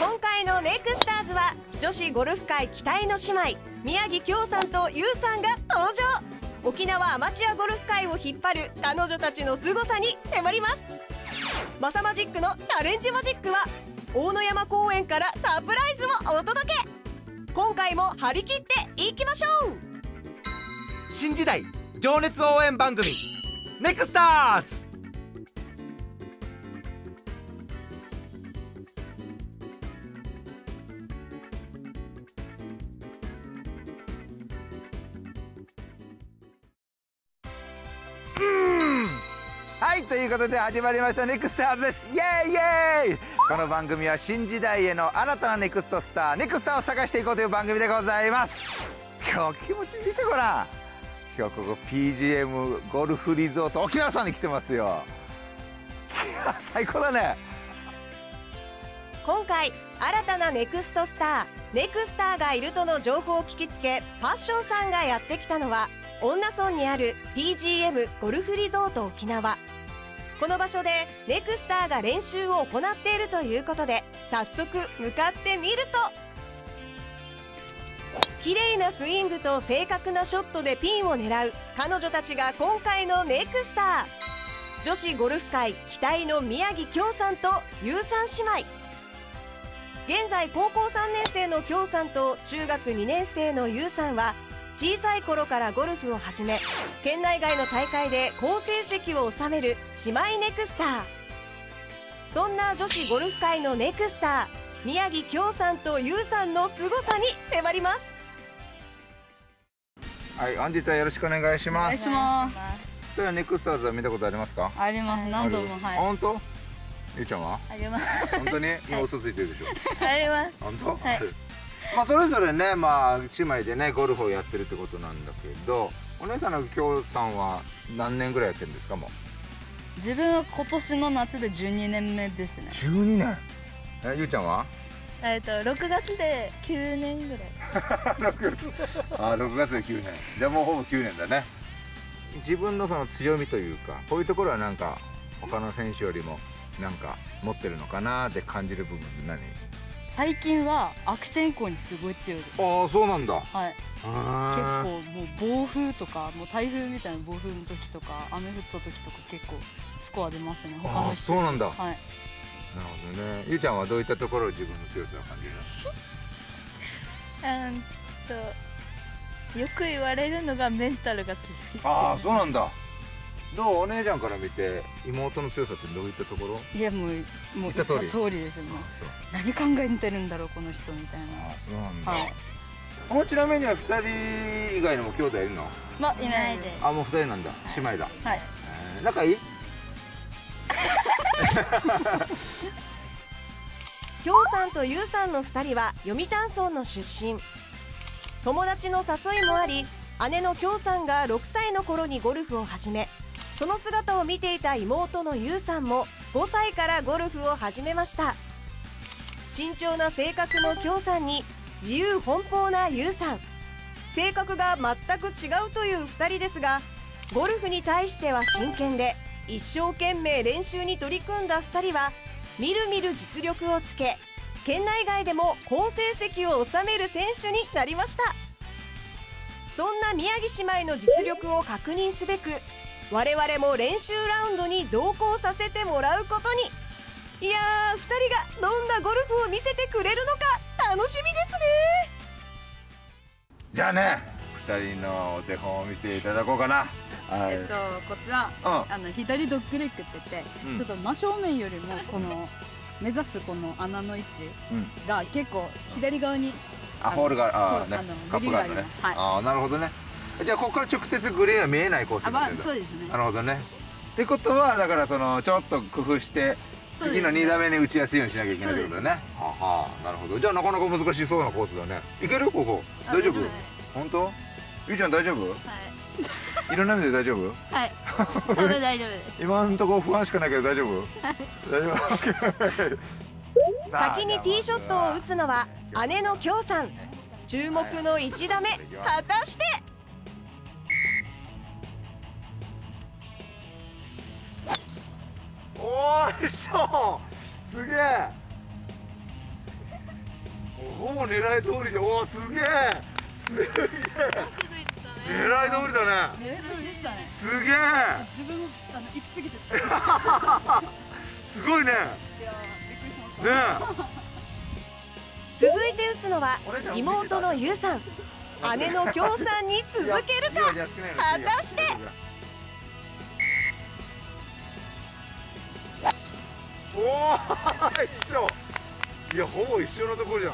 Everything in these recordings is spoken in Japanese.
今回のネクスターズは女子ゴルフ界期待の姉妹宮城京さんと優さんが登場。沖縄アマチュアゴルフ界を引っ張る彼女たちの凄さに迫ります。マサマジックのチャレンジマジックは大野山公園からサプライズをお届け。今回も張り切っていきましょう。 新時代情熱応援番組ネクスターズ。はい、ということで始まりましたネクスターズです。イエーイイエーイ。この番組は新時代への新たなネクストスターネクスターを探していこうという番組でございます。今日気持ち見てごらん。今日ここ PGM ゴルフリゾート沖縄さんに来てますよ。いや最高だね。 今回新たなネクストスターネクスターがいるとの情報を聞きつけ、パッションさんがやってきたのは恩納村にある PGM ゴルフリゾート沖縄。この場所でネクスターが練習を行っているということで、早速向かってみると、綺麗なスイングと正確なショットでピンを狙う彼女たちが今回のネクスター。女子ゴルフ界期待の宮城京さんと優さん姉妹。現在高校3年生の京さんと中学2年生の優さんは小さい頃からゴルフを始め、県内外の大会で好成績を収める姉妹ネクスター。そんな女子ゴルフ界のネクスター宮城京さんと優さんの凄さに迫ります。 はい、本日はよろしくお願いします。 お願いします。 ではネクスターズは見たことありますか？ あります。何度も。はい。 本当？ゆうちゃんは？ あります。 本当に今嘘ついてるでしょ？ あります。 本当？ はい。 まあそれぞれね、まあ姉妹でねゴルフをやってるってことなんだけど、お姉さんの京さんは何年ぐらいやってるんですか？もう自分は今年の夏で12年目ですね。 12年。ゆうちゃんは 6月で9年ぐらい。 6月6月で9年。じゃあもうほぼ9年だね。自分のその強みというか、こういうところはなんか他の選手よりもなんか持ってるのかなって感じる部分って何？ 最近は悪天候にすごい強いです。 ああそうなんだ。 はい。結構もう暴風とかもう台風みたいな暴風の時とか雨降った時とか結構スコア出ますね。他の人。 そうなんだ。はい。なるほどね。ゆうちゃんはどういったところを自分の強さを感じるの？ よく言われるのがメンタルが強い。 ああそうなんだ。どうお姉ちゃんから見て妹の強さってどういったところ？ いやもう言った通りですよね。何考えてるんだろうこの人みたいな。 ああそうなんだ。 はい。 もうちなみには2人以外にも兄弟いるの？ まあいないです。 あもう2人なんだ。姉妹だ。 はい。 仲いい？ 京さんと優さんの2人は読谷村の出身。友達の誘いもあり、姉の京さんが6歳の頃にゴルフを始め、その姿を見ていた妹の優さんも5歳からゴルフを始めました。慎重な性格の京さんに自由奔放な優さん、性格が全く違うという2人ですが、ゴルフに対しては真剣で一生懸命練習に取り組んだ2人はみるみる実力をつけ、県内外でも好成績を収める選手になりました。そんな宮城姉妹の実力を確認すべく、我々も練習ラウンドに同行させてもらうことに。いやー、2人がどんなゴルフを見せてくれるのか楽しみですね。 じゃあね、2人のお手本を見せていただこうかな。 こちら、左ドッグレッグって言って、ちょっと真正面よりもこの目指すこの穴の位置が結構左側にホールがカップがあるのね。ああなるほどね。じゃあここから直接グリーンは見えないコースになってるんだ。 そうですね。 なるほどね。ってことはだからそのちょっと工夫して次の2打目に打ちやすいようにしなきゃいけないってことだね。はあなるほど。じゃあなかなか難しそうなコースだね。いけるここ？大丈夫？本当？ゆうちゃん大丈夫？はい。いろんな意味で大丈夫？ はい。それ大丈夫です。 今のところ不安しかないけど大丈夫？大丈夫。 先にティーショットを打つのは姉の京さん。注目の1打目、果たして。 おーいしょ、すげえ。 ぼ狙い通りじゃん。おお、すげえすげえ、狙い通りだね。 狙い通りでしたね。 すげえ、 自分も行き過ぎてちょっとすごいね。 いやびっくりしましたね続いて打つのは妹のゆうさん。姉のきょうさんに続けるか。果たして。 おお一緒。いや、ほぼ一緒のところじゃん。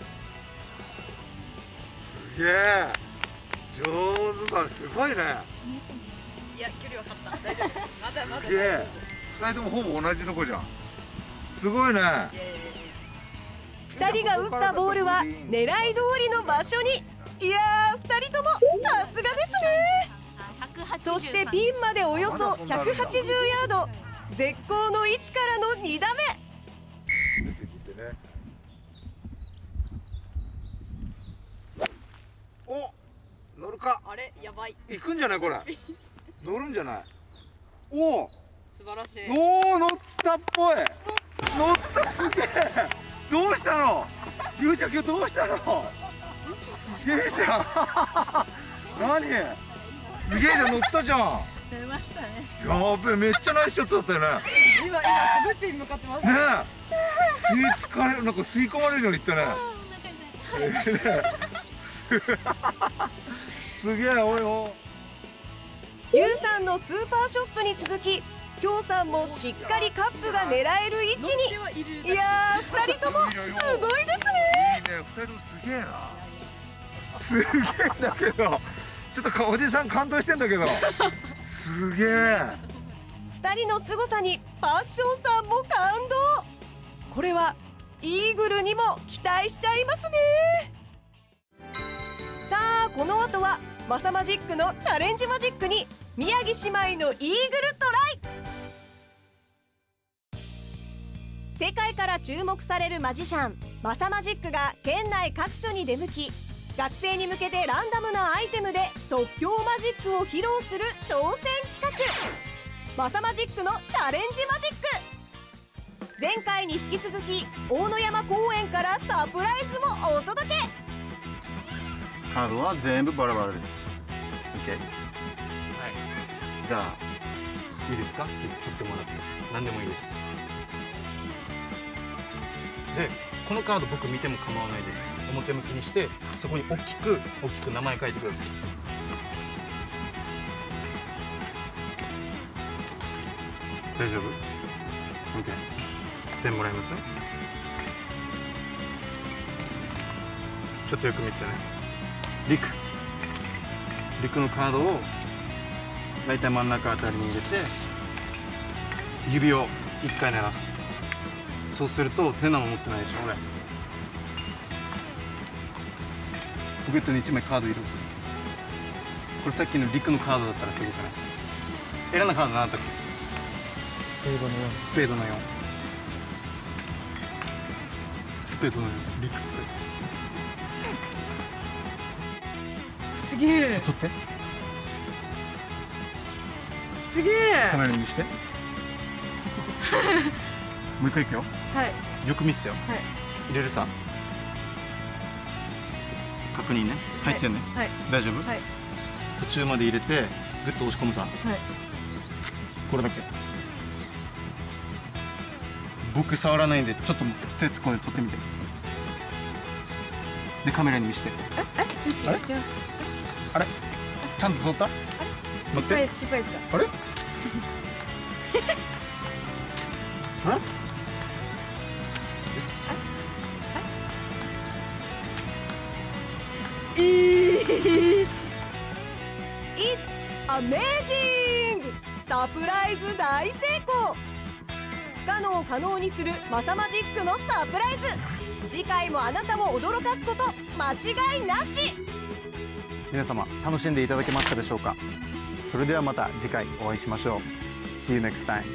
すげえ上手だ、すごいね。 いや距離は勝った。大丈夫。まだまだ。 すげえ、2人ともほぼ同じとこじゃん。すごいね。 2人が打ったボールは狙い通りの場所に。いやー、2人ともさすがですね。そしてピンまでおよそ180ヤード、絶好の位置からの2打目。 お、乗るか。 あれやばい。 行くんじゃないこれ。乗るんじゃない。おお、 素晴らしい。 おお、乗ったっぽい。乗った、すげえ。どうしたのゆうちゃん、今日どうしたの。すげえじゃん何すげえじゃん、乗ったじゃん。 出ましたね。 やべえ、めっちゃナイスショットだったよね。 今滑ってに向かってます。 ねえ、なんか吸い込まれるようにいったね。すげえ、おいおゆうさんのスーパーショットに続き、きょうさんもしっかりカップが狙える位置に。いやー、2人ともすごいですね。 いいね、2人ともすげえな。すげえんだけど、ちょっとおじさん感動してんだけど、すげえ。 2人の凄さにパッションさんも感動。これはイーグルにも期待しちゃいますね。さあ、この後はマサマジックのチャレンジマジックに宮城姉妹のイーグルトライ。世界から注目されるマジシャンマサマジックが県内各所に出向き、学生に向けてランダムなアイテムで即興マジックを披露する挑戦企画、マサマジックのチャレンジマジック。前回に引き続き大野山公園からサプライズもお届け。 カードは全部バラバラです。 OK、 はい、じゃあいいですか、次取ってもらって。何でもいいです。でこのカード僕見ても構わないです。表向きにしてそこに大きく名前書いてください。大丈夫？ OK、 ペンもらいますね。ちょっとよく見せてね。リクのカードを大体真ん中あたりに入れて指を1回鳴らす。そうすると手何も持ってないでしょ。俺ポケットに1枚カード入れますよ。これさっきのリクのカードだったらすごくない？選んだカード何だったっけ？スペードの4。スペードの4。リクってすげえ。 取って。 すげえ。 カメラに見して。もう一回いくよ。 はい。 よく見せてよ。 はい。 入れるさ。確認ね。入ってんね。 はい。 大丈夫？ はい。 途中まで入れてグッと押し込むさ。 はい。 これだけ。僕触らないんでちょっと手突っ込んで取ってみて。でカメラに見して。あれ？あれ？ちゃんと取った？あれ？ 失敗ですか？ あれ？あれ It's amazing! サプライズ大成功。不可能を可能にするマサマジックのサプライズ。次回もあなたも驚かすこと間違いなし。 皆様楽しんでいただけましたでしょうか。それではまた次回お会いしましょう。 See you next time。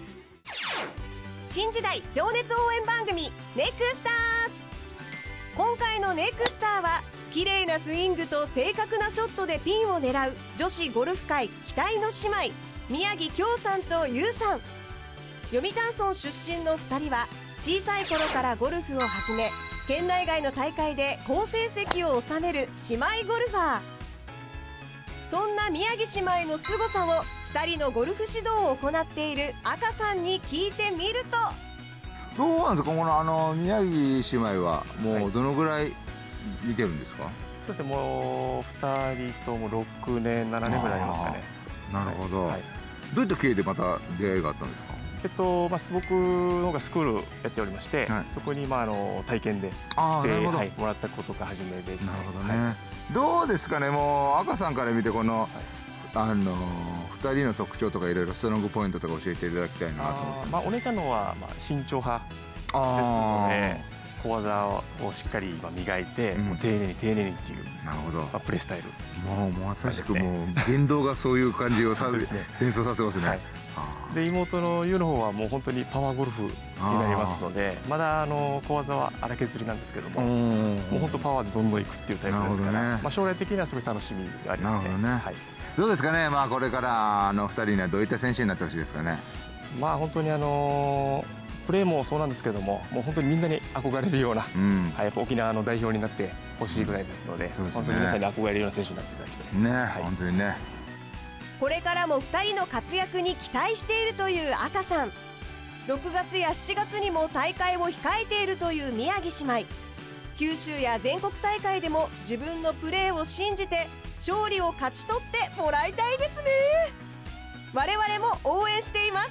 新時代情熱応援番組ネクスターズ。今回のネクスターは綺麗なスイングと正確なショットでピンを狙う女子ゴルフ界期待の姉妹宮城きょうさんとゆうさん。読谷村出身の2人は小さい頃からゴルフを始め、 県内外の大会で好成績を収める姉妹ゴルファー。そんな宮城姉妹の凄さを2人のゴルフ指導を行っている赤さんに聞いてみると、 どうなんですか、この宮城姉妹はもうどのぐらい見てるんですか？ そうですね、もう2人とも6年7年ぐらいありますかね。 なるほど、 はい、 どういった経緯でまた出会いがあったんですか？ 僕の方がスクールやっておりまして、 はい、 そこに体験で来て、はい、もらったことが初めですね。 なるほどね、はい、どうですかね、もう赤さんから見てこの、はい、2人の特徴とかいろいろストロングポイントとか教えていただきたいなと思って。 お姉ちゃんの方は慎重派ですので、小技をしっかり磨いて、丁寧に丁寧にっていう、なるほど、プレースタイル、 もうまさしくもう言動がそういう感じを連想させますね。 で妹の優の方はもう本当にパワーゴルフになりますので、まだ小技は荒削りなんですけども、もう本当パワーでどんどんいくっていうタイプですから、将来的にはすごい楽しみがありますね。 どうですかね、これから2人にはどういった選手になってほしいですかね。 本当にプレーもそうなんですけども、もう本当にみんなに憧れるような、やっぱ沖縄の代表になってほしいぐらいですので、本当に皆さんに憧れるような選手になっていただきたいですね。 本当にね。 これからも2人の活躍に期待しているという赤さん。6月や7月にも大会を控えているという宮城姉妹。九州や全国大会でも自分のプレーを信じて勝利を勝ち取ってもらいたいですね。我々も応援しています。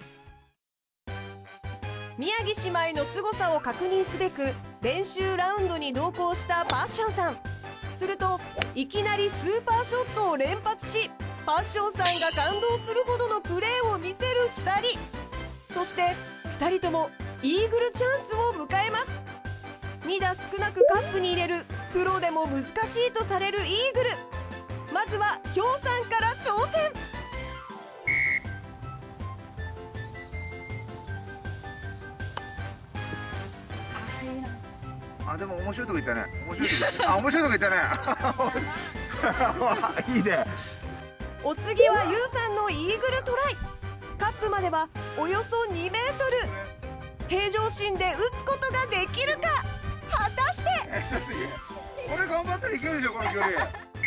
宮城姉妹の凄さを確認すべく練習ラウンドに同行したパッションさん。するといきなりスーパーショットを連発し、パッションさんが感動するほどのプレーを見せる2人。そして2人ともイーグルチャンスを迎えます。2打少なくカップに入れるプロでも難しいとされるイーグル。まずは京さんから挑戦。 でも面白いとこ行ったね。面白いとこ面白いとこ行ったね。いいね。 お次はユウさんのイーグルトライ。カップまではおよそ2メートル。平常心で打つことができるか、果たして。 これ頑張ったらいけるでしょ、この距離。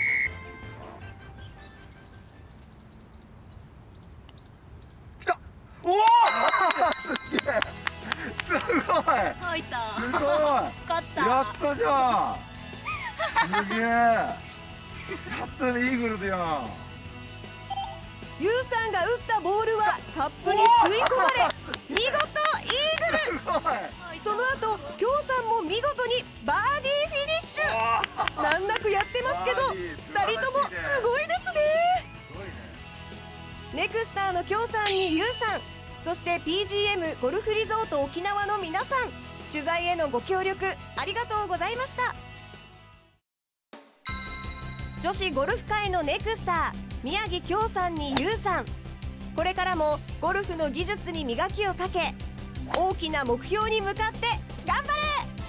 きた。おおすげえ、すごい。 入った。 すごい。 勝った。 やったじゃん。すげえ。やったね、イーグルだよ。 ユウさんが打ったボールはカップに吸い込まれ、見事イーグル。その後京さんも見事にバーディーフィニッシュ。難なくやってますけど2人ともすごいですね。ネクスターの京さんにユウさん、そして PGM ゴルフリゾート沖縄の皆さん、取材へのご協力ありがとうございました。女子ゴルフ界のネクスター宮城京さんにユウさん、これからもゴルフの技術に磨きをかけ、大きな目標に向かって頑張れ。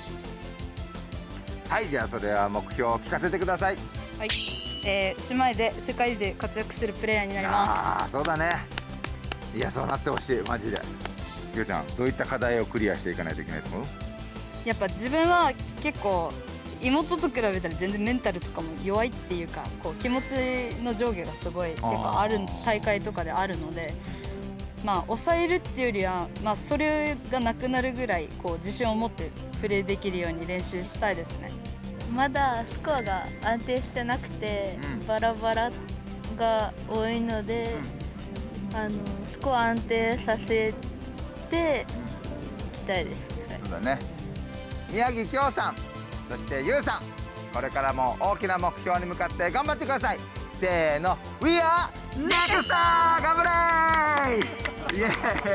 はい、じゃあそれは目標を聞かせてください。 はい、姉妹で世界で活躍するプレイヤーになります。 そうだね。いや、そうなってほしい、マジで。ゆうちゃん、どういった課題をクリアしていかないといけないと思う？ やっぱ自分は結構妹と比べたら全然メンタルとかも弱いっていうか、こう気持ちの上下がすごい結構ある大会とかであるので、抑えるっていうよりは、それがなくなるぐらいこう自信を持ってプレーできるように練習したいですね。 まだスコアが安定してなくて、バラバラが多いので、スコア安定させていきたいです。 そうだね。宮城京さん、そしてゆうさん、これからも大きな目標に向かって頑張ってください。せーの、 We are NEXT! 頑張れー。イエーイ。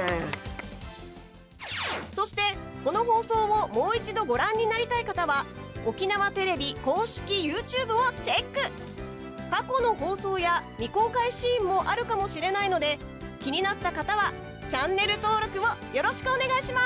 そしてこの放送をもう一度ご覧になりたい方は沖縄テレビ公式 YouTube をチェック。過去の放送や未公開シーンもあるかもしれないので、気になった方はチャンネル登録をよろしくお願いします。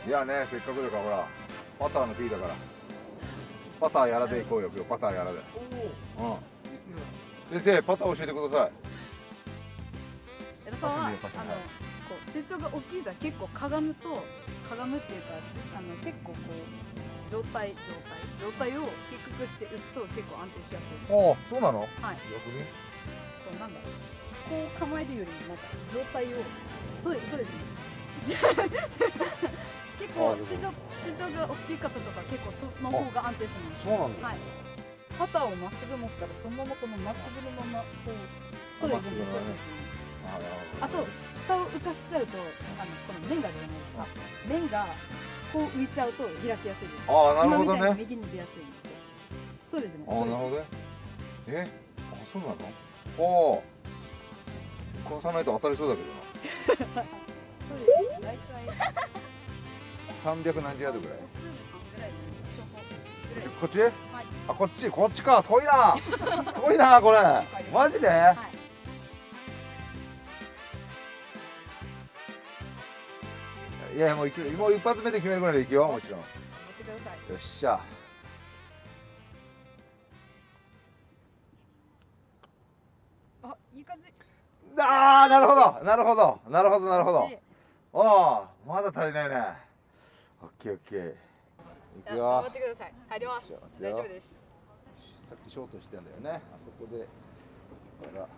いやね、せっかくだからほらパターの日だからパターやらで行こうよ。今日パターやらで。先生パター教えてください。 江田さんはこう身長が大きいから結構かがむっていうか結構こう状態を低くして打つと結構安定しやすい。 ああ、そうなの？ はい。 逆に？ こうなんだろう、こう構えるよりなんか状態をそうですね。結構身長が大きい方とか結構その方が安定します。 そうなんだ。 はい。肩をまっすぐ持ったらそのままこのまっすぐのままこうそうですね。あと下を浮かしちゃうとこの面がじゃないですか。面がこう浮いちゃうと開きやすいです。 ああ、なるほどね。 右に出やすいんですよ。そうですね。 ああ、なるほどね。あ、そうなの？おお。浮かさないと当たりそうだけどな。 そうですね。大体 300何十ヤードぐらい？ 歩数で3ぐらいの証拠ぐらい。 こっち？あ、こっちか。遠いな。遠いなこれ。マジで？いや、もう一発目で決めるぐらいでいくよ、もちろん。よっしゃ。 あ、いい感じ。 ああ、なるほど。おお、まだ足りないね。オッケーオッケー。いくよ。 頑張ってください。入ります。大丈夫です。 さっきショートしてんだよね。あそこで。ほら。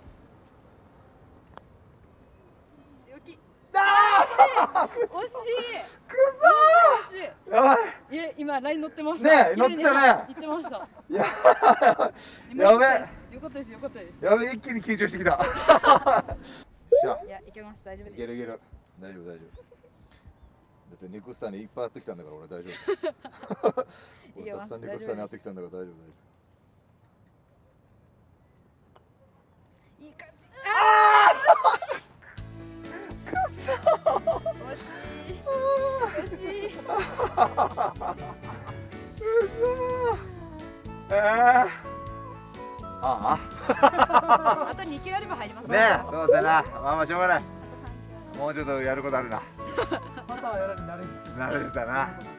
強気。 ああ、 惜しい。 くそー。やばい。 いえ、今ライン乗ってました。 ね、乗ってたね。 言ってました。 いや、やべえ。 よかったです。よかったです。 やべえ、一気に緊張してきた。よっしゃ。 いや、いけます。大丈夫です。 いけるいける。大丈夫。だってネクスタにいっぱい会ってきたんだから俺大丈夫。俺たくさんネクスタに会ってきたんだから大丈夫。 いい感じ。ああ。惜しい。あと2球あれば入りますね。そうだな。まあしょうがない。もうちょっとやることあるな。 またはやらに慣れずだな。